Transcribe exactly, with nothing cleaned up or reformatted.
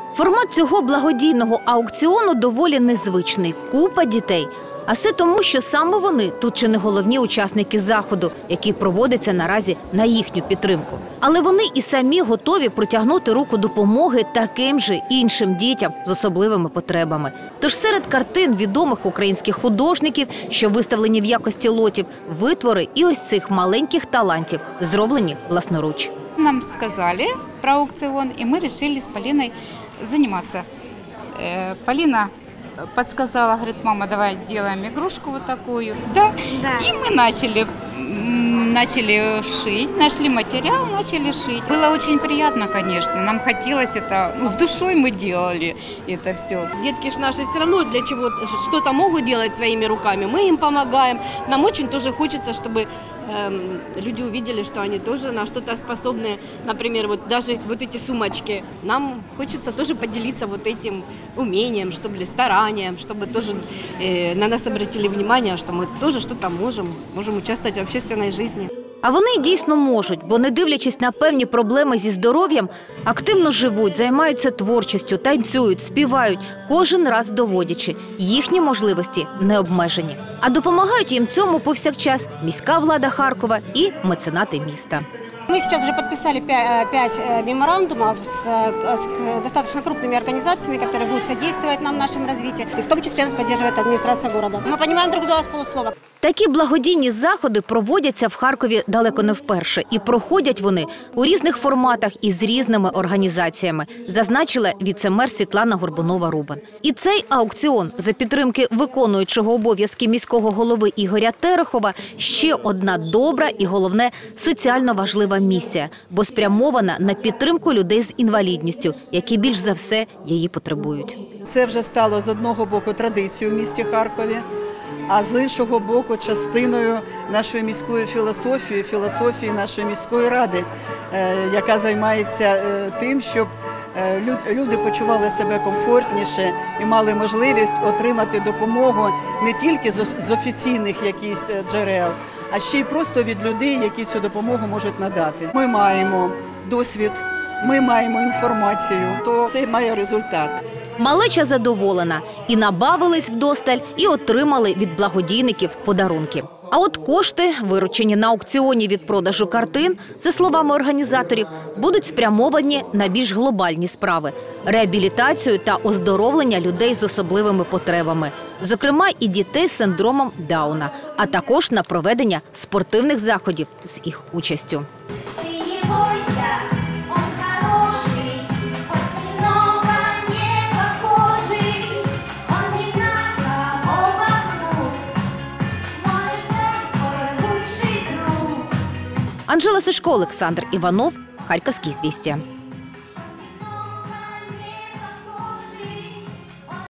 Формат цього благодійного аукціону доволі незвичний. Купа дітей. А все тому, що саме вони тут чи не головні учасники заходу, який проводиться наразі на їхню підтримку. Але вони і самі готові протягнути руку допомоги таким же іншим дітям з особливими потребами. Тож серед картин відомих українських художників, що виставлені в якості лотів, витвори і ось цих маленьких талантів, зроблені власноруч. Нам сказали про аукцион, и мы решили с Полиной заниматься. Полина подсказала, говорит: мама, давай сделаем игрушку вот такую. Да? Да. И мы начали, начали шить, нашли материал, начали шить. Было очень приятно, конечно, нам хотелось это, ну, с душой мы делали это все. Детки ж наши все равно для чего что-то могут делать своими руками, мы им помогаем. Нам очень тоже хочется, чтобы э, люди увидели, что они тоже на что-то способны. Например, вот даже вот эти сумочки. Нам хочется тоже поделиться вот этим умением, чтобы старанием, чтобы тоже э, на нас обратили внимание, что мы тоже что-то можем, можем участвовать в общественной жизни. А вони дійсно можуть, бо не дивлячись на певні проблеми зі здоров'ям, активно живуть, займаються творчістю, танцюють, співають, кожен раз доводячи, їхні можливості не обмежені. А допомагають їм цьому повсякчас міська влада Харкова і меценати міста. Мы сейчас уже подписали пять меморандумов с, с достаточно крупными организациями, которые будут содействовать нам в нашем развитии. В том числе нас поддерживает администрация города. Мы понимаем друг друга с полуслова. Такі благодійні заходи проводяться в Харкові далеко не вперше. І проходять вони у різних форматах і з різними організаціями, зазначила віце-мер Світлана Горбунова-Рубан. І цей аукціон за підтримки виконуючого обов'язки міського голови Ігоря Терехова ще одна добра і, головне, соціально важлива місія, бо спрямована на підтримку людей з інвалідністю, які більш за все її потребують. Це вже стало з одного боку традицією в місті Харкові, а з іншого боку частиною нашої міської філософії, філософії нашої міської ради, яка займається тим, щоб люди почували себе комфортніше і мали можливість отримати допомогу не тільки з офіційних якісь джерел, а ще й просто від людей, які цю допомогу можуть надати. Ми маємо досвід, ми маємо інформацію, то це має результат. Малеча задоволена. І набавились вдосталь, і отримали від благодійників подарунки. А от кошти, виручені на аукціоні від продажу картин, за словами організаторів, будуть спрямовані на більш глобальні справи – реабілітацію та оздоровлення людей з особливими потребами, зокрема і дітей з синдромом Дауна, а також на проведення спортивних заходів з їх участю. Анжела Сушко, Олександр Іванов, Харківські звістя.